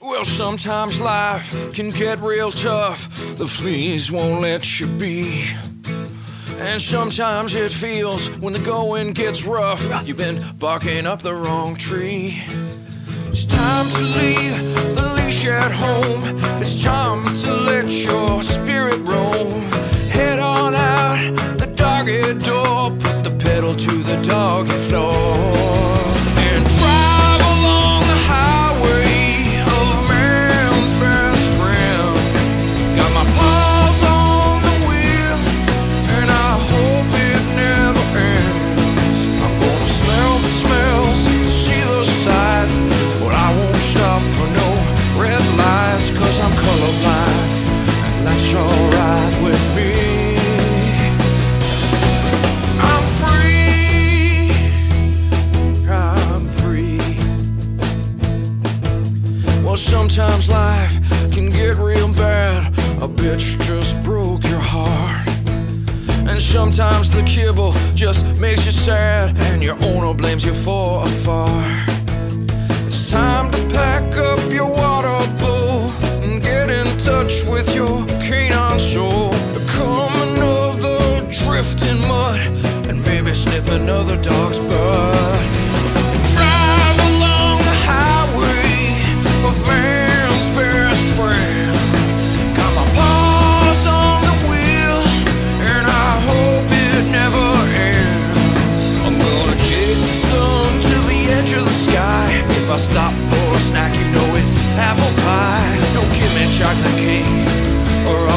Well, sometimes life can get real tough. The fleas won't let you be. And sometimes it feels when the going gets rough, you've been barking up the wrong tree. It's time to leave the leash at home. It's time to let your spirit roam. Head on out the doggy door. Put the pedal to the doggy floor. And drive along the highway of man's best friend. Got my paws on the wheel, and I hope it never ends. I'm gonna smell the smells, see the sights, but I won't stop for no red lights, 'cause I'm colorblind, and that's alright with me. I'm free, I'm free. Well, sometimes life can get real bad. A bitch just broke your heart. And sometimes the kibble just makes you sad, and your owner blames you for a fart. It's time to pack up your water bowl and get in touch with your canine soul. Become another drifting mud, and maybe sniff another dog's butt. Drive along the highway of man's best friend. Got my paws on the wheel, and I hope it never ends. I'm gonna chase the sun to the edge of the sky. If I stop for a snack, you know it's apple pie. Don't give me chocolate cake or